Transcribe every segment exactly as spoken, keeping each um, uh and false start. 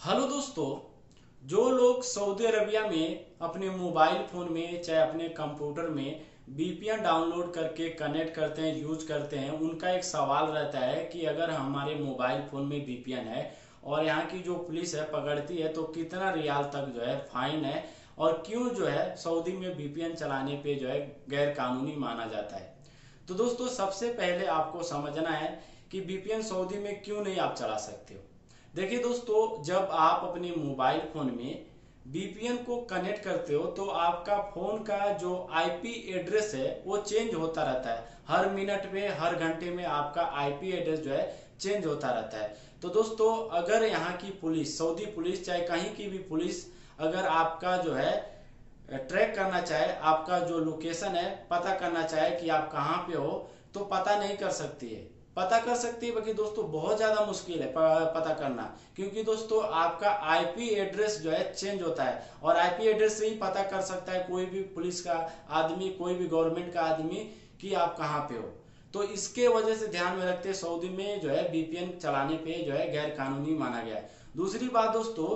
Hello दोस्तों। जो लोग सऊदी अरबिया में अपने मोबाइल फोन में चाहे अपने कंप्यूटर में वीपीएन डाउनलोड करके कनेक्ट करते हैं, यूज करते हैं, उनका एक सवाल रहता है कि अगर हमारे मोबाइल फोन में वीपीएन है और यहाँ की जो पुलिस है पकड़ती है तो कितना रियाल तक जो है फाइन है और क्यों जो है सऊदी में वीपीएन चलाने पे जो है गैर कानूनी माना जाता है। तो दोस्तों सबसे पहले आपको समझना है कि वीपीएन सऊदी में क्यों नहीं आप चला सकते हो। देखिए दोस्तों, जब आप अपने मोबाइल फोन में वीपीएन को कनेक्ट करते हो तो आपका फोन का जो आईपी एड्रेस है वो चेंज होता रहता है। हर मिनट में हर घंटे में आपका आईपी एड्रेस जो है चेंज होता रहता है। तो दोस्तों अगर यहाँ की पुलिस, सऊदी पुलिस चाहे कहीं की भी पुलिस, अगर आपका जो है ट्रैक करना चाहे, आपका जो लोकेशन है पता करना चाहे कि आप कहाँ पे हो, तो पता नहीं कर सकती है। पता कर सकती है बाकी दोस्तों बहुत ज्यादा मुश्किल है पता करना, क्योंकि दोस्तों आपका आईपी एड्रेस जो है चेंज होता है और आईपी एड्रेस से ही पता कर सकता है कोई भी पुलिस का आदमी, कोई भी गवर्नमेंट का आदमी कि आप कहाँ पे हो। तो इसके वजह से ध्यान में रखते सऊदी में जो है वीपीएन चलाने पे जो है गैर कानूनी माना गया है। दूसरी बात दोस्तों,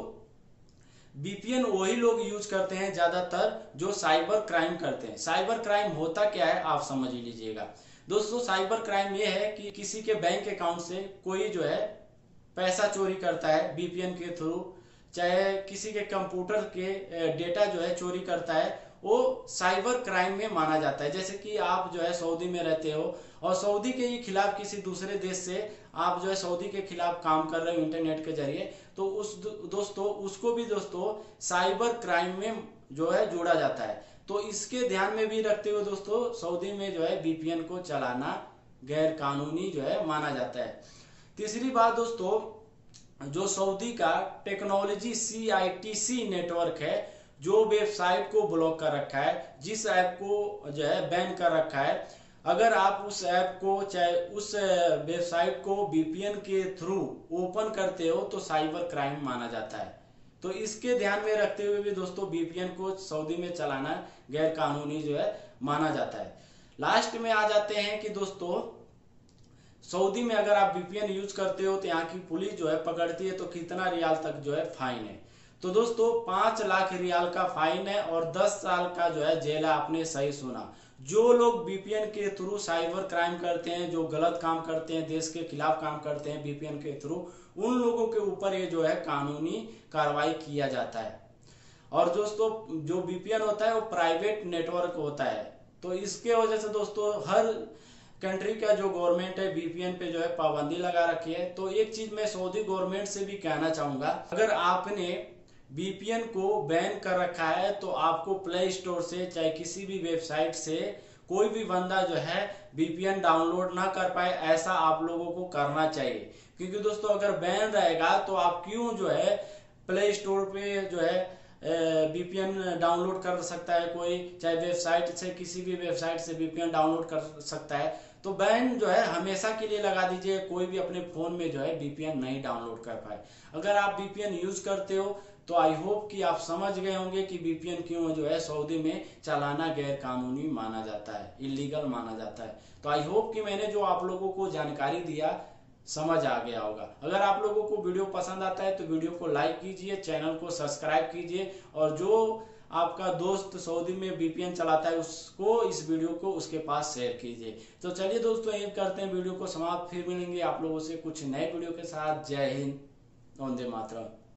वीपीएन वही लोग यूज करते हैं ज्यादातर जो साइबर क्राइम करते हैं। साइबर क्राइम होता क्या है आप समझ ही लीजिएगा दोस्तों। साइबर क्राइम ये है कि किसी के बैंक अकाउंट से कोई जो है पैसा चोरी करता है वीपीएन के थ्रू, चाहे किसी के कंप्यूटर के डेटा जो है चोरी करता है, वो साइबर क्राइम में माना जाता है। जैसे कि आप जो है सऊदी में रहते हो और सऊदी के ही खिलाफ किसी दूसरे देश से आप जो है सऊदी के खिलाफ काम कर रहे हो इंटरनेट के जरिए, तो उस दोस्तों उसको भी दोस्तों साइबर क्राइम में जो है जोड़ा जाता है। तो इसके ध्यान में भी रखते हुए दोस्तों सऊदी में जो है वीपीएन को चलाना गैर कानूनी जो है माना जाता है। तीसरी बात दोस्तों, जो सऊदी का टेक्नोलॉजी सीआईटीसी नेटवर्क है, जो वेबसाइट को ब्लॉक कर रखा है, जिस ऐप को जो है बैन कर रखा है, अगर आप उस ऐप को चाहे उस वेबसाइट को वीपीएन के थ्रू ओपन करते हो तो साइबर क्राइम माना जाता है। तो इसके ध्यान में रखते हुए भी दोस्तों वीपीएन को सऊदी में चलाना गैर कानूनी जो है माना जाता है। लास्ट में आ जाते हैं कि दोस्तों सऊदी में अगर आप वीपीएन यूज करते हो तो यहाँ की पुलिस जो है पकड़ती है तो कितना रियाल तक जो है फाइन है। तो दोस्तों पांच लाख रियाल का फाइन है और दस साल का जो है जेल है। आपने सही सुना। जो लोग वीपीएन के थ्रू साइबर क्राइम करते हैं, जो गलत काम करते हैं, देश के खिलाफ काम करते हैं वीपीएन के थ्रू, उन लोगों के ऊपर ये जो है कानूनी कार्रवाई किया जाता है। और दोस्तों जो वीपीएन होता है वो प्राइवेट नेटवर्क होता है, तो इसके वजह से दोस्तों हर कंट्री का जो गवर्नमेंट है वीपीएन पे जो है पाबंदी लगा रखी है। तो एक चीज मैं सऊदी गवर्नमेंट से भी कहना चाहूंगा, अगर आपने वीपीएन को बैन कर रखा है तो आपको प्ले स्टोर से चाहे किसी भी वेबसाइट से कोई भी बंदा जो है वीपीएन डाउनलोड ना कर पाए, ऐसा आप लोगों को करना चाहिए। क्योंकि दोस्तों अगर बैन रहेगा तो आप क्यों जो है प्ले स्टोर पे जो है वीपीएन डाउनलोड कर सकता है कोई, चाहे वेबसाइट से किसी भी वेबसाइट से वीपीएन डाउनलोड कर सकता है। तो बैन जो है हमेशा के लिए लगा दीजिए, कोई भी अपने फोन में जो है वीपीएन नहीं डाउनलोड कर पाए। अगर आप वीपीएन यूज करते हो तो आई होप कि आप समझ गए होंगे कि वीपीएन क्यों जो है सऊदी में चलाना गैर कानूनी माना जाता है, इलीगल माना जाता है। तो आई होप कि मैंने जो आप लोगों को जानकारी दिया समझ आ गया होगा। अगर आप लोगों को वीडियो पसंद आता है तो वीडियो को लाइक कीजिए, चैनल को सब्सक्राइब कीजिए और जो आपका दोस्त सऊदी में वीपीएन चलाता है उसको इस वीडियो को उसके पास शेयर कीजिए। तो चलिए दोस्तों यही करते हैं वीडियो को समाप्त, फिर मिलेंगे आप लोगों से कुछ नए वीडियो के साथ। जय हिंद, वंदे मातरम।